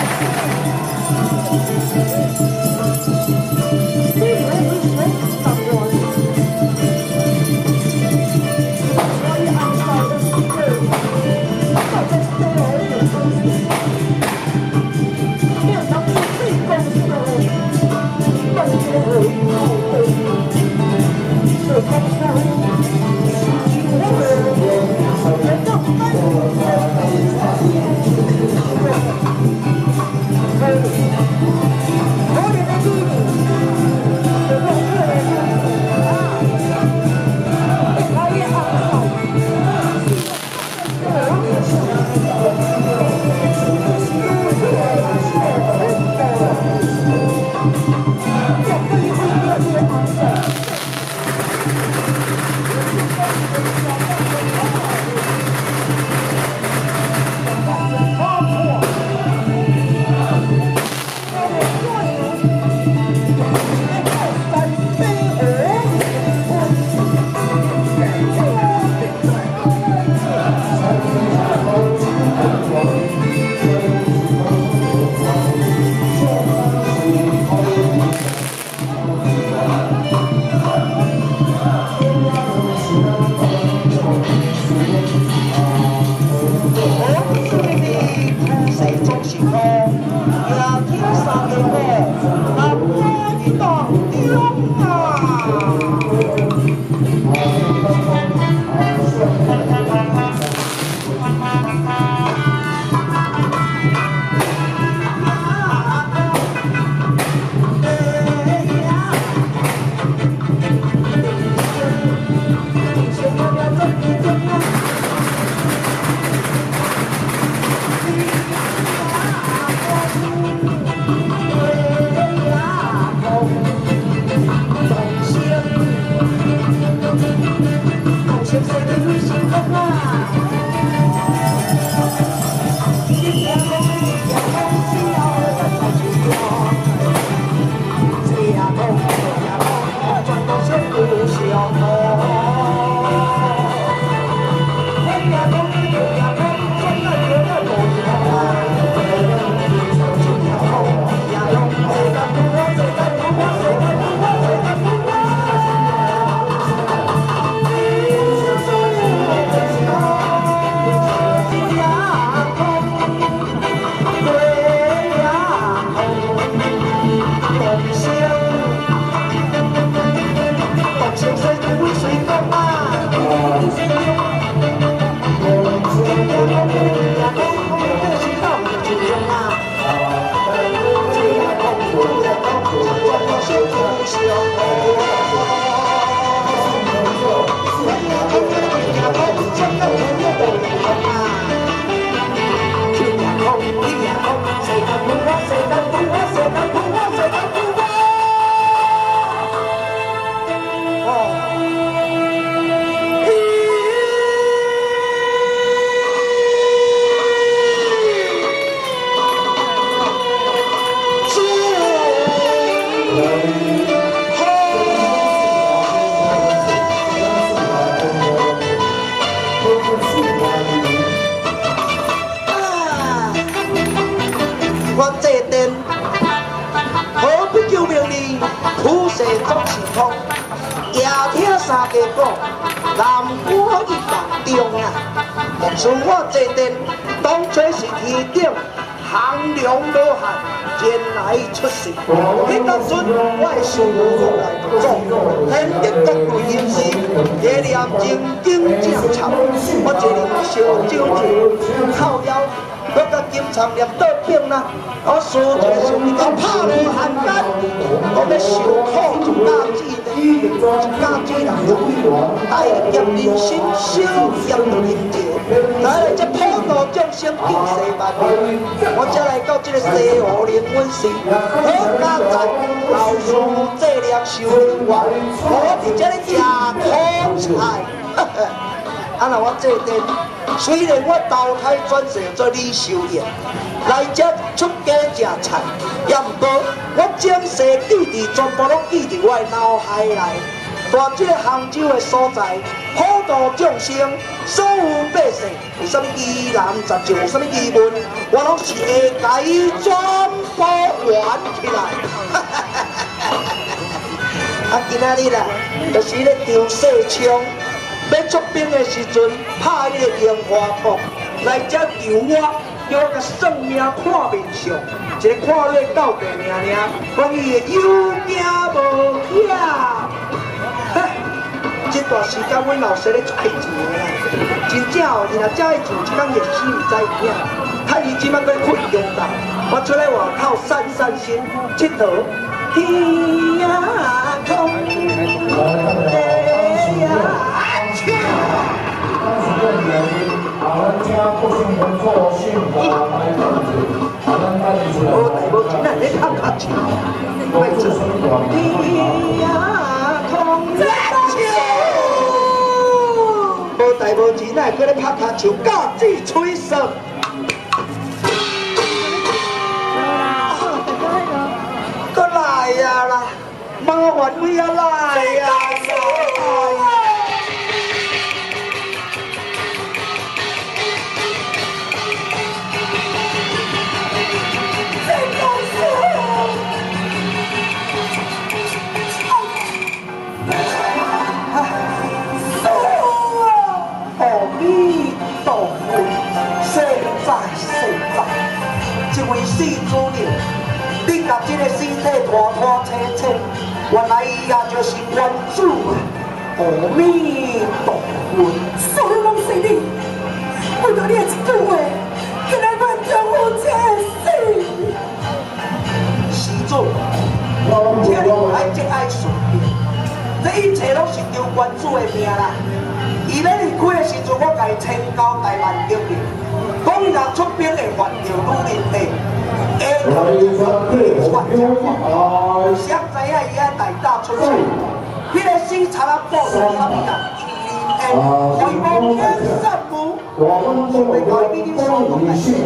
虽然我投胎转世做李修业，来这出家吃菜，也毋过我将世记忆全部拢记伫我的脑海内。大这个杭州的所在，普度众生，所有百姓有啥物疑难杂症，有啥物疑问， 我拢是会甲伊全部圆起来。啊，今仔日啦，就是咧张世昌要出兵的时阵，拍迄个樱花炮，来遮求我，叫我甲算命看面相，一个看落到地命命，讲伊的有命无险。这段时间，阮老师咧做爱做的啦，真正哦，你若遮爱做，一工夜死毋知影。看伊即摆在困中昼，我出来外口散散心，佚佗。天啊空，地啊青。无代无志，咱咧拍卡球，卖做天啊空，地青。无代无志，咱搁咧拍卡球，教子吹笙。来呀啦，麻烦你啊来呀啦！阿弥陀佛，现在，这位施主了。你甲这个身体拖拖扯扯，原来伊也就是原主啊！阿弥陀佛， 所有拢是你，为着你的一句话，今日万丈夫妻死。 施主，请你爱节哀顺变，这一切拢是由原主的命啦。伊咧离开的时阵，我甲伊千交代万经的，讲伊若出兵会犯着女人的。想知影伊爱大打出手，迄个死贼啊，报是啥物啊？为无天杀母，为搞伊啲所讲嘅事，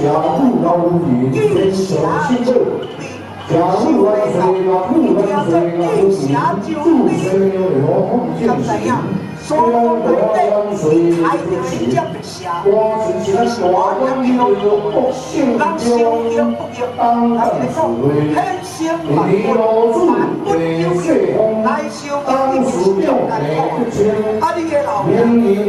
见侠就比，是为了听着见侠就比，敢知影？所讲内底，爱着伊只白侠，就是我人民拢讲，人生有不有，咱哋讲天生万物，万物有灵，来修养你是中难讲，啊你嘅老命，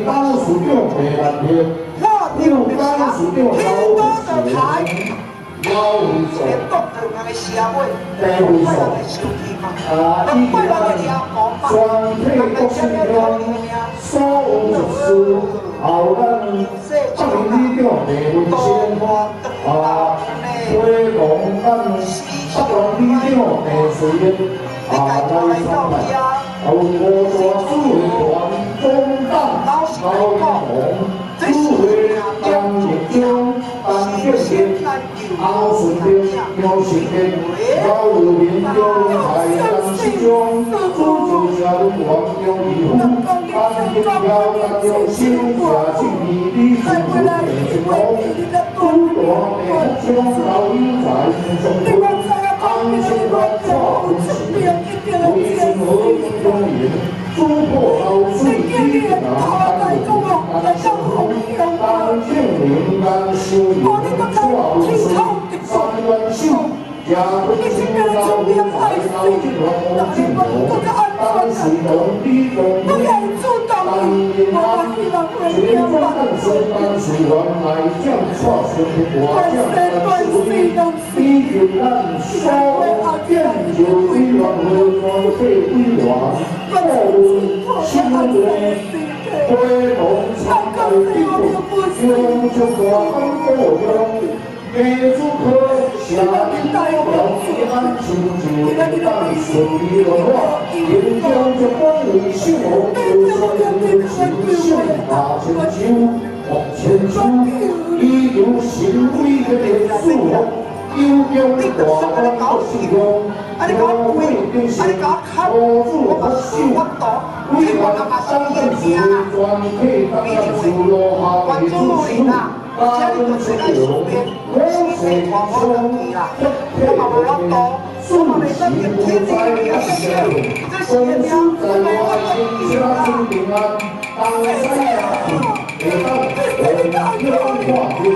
我听白侠，听多就台。连国对人的社会，怪人的手机嘛，怪人的脸毛嘛，人的这个条件呀，所有事，后咱今日了多花推广咱北浪里了地水，你家头来到家，后我大主团中党老是来讲，这是当中当先生。后顺便有时间，高有民众在咱心中，主就下路黄有义务，当天要咱用心下去义理是不能功，诸多面将老友在心中，安心乐错不是，为生活中人，突破老水一难担当，当天灵感修炼，创水。三元秀，家中新老年才老金龙金龙，当时龙的龙，当年他全中当水当水原来将创水我将水，一云南双剑就为原为光飞为原，后新龙飞龙长在地中，用着光过中。每组课下一代表一番成就，当顺利的话，演讲着光荣幸福，有所人生大成就，往前走，一有行为的连锁，有用大光的时光，我会定是我做的秀，为了三分之专配当然是落下的主心。家里就最爱手边，谁传我两句啦？我嘛无法度，我嘛袂当见天地的名声，这是个名，我袂法度叫啦。当山下，会当我用话语，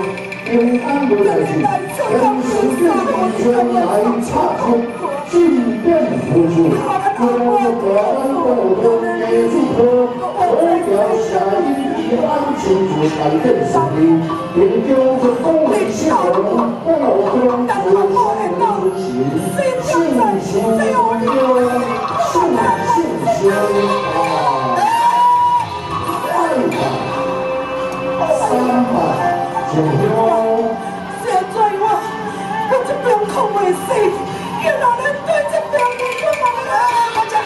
平安无代志，天时地利春来插出，进变付出，我感恩我的祝福，我要下一安全主改变生命，研究着公理新闻，我中主信心拥有，信心啊，300就有。 现在我这边空袂死，原来恁对这边你干嘛啦？我这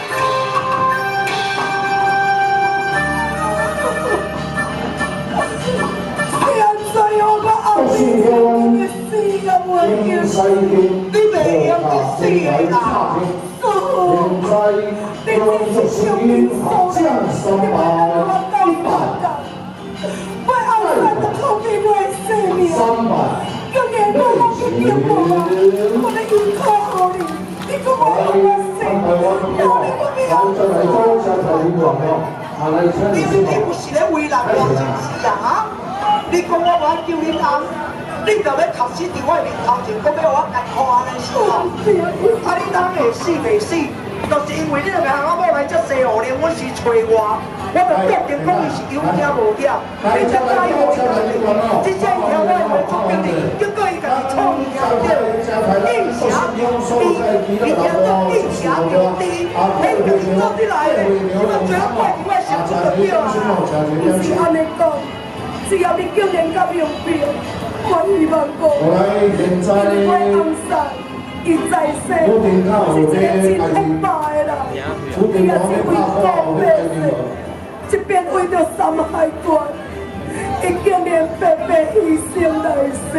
现在我后面的死啊，我叫你袂用去死啦！你这是小民所的，你别让我搞反感。我后来都靠你袂死命。今年我拢去叫我啊，我来依靠好你，你讲我有死，要你我没有。你不是咧为难我是不是啊？你讲我要救恁翁，你就要确实伫我面头前讲要我艰苦安尼是吼？啊，你当会死袂死？就是因为你两个阿某来遮西湖连阮是找我，我就决定讲伊是有惊无惊，你才答应我伊来的。真正以后我会做决定，结果伊家己错意了对，印象伊听到印象有低，你家己做起来的，你嘛最好怪我想出就对啊。不是安尼讲，只要你今年甲用病，我希望讲，因为我暗杀。伊在世是一个真黑白的啦，伊也是为公百姓，这边为着三海关，伊竟然白白牺牲来死，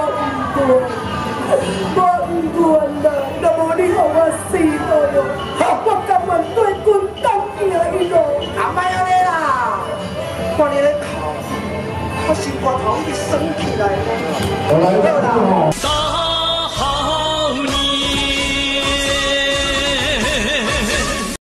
我唔愿啦，若无你互我死了，我甘愿对军当行伊咯。阿莫安尼啦，看你咧哭，我心肝头已经升起来了。 好啦。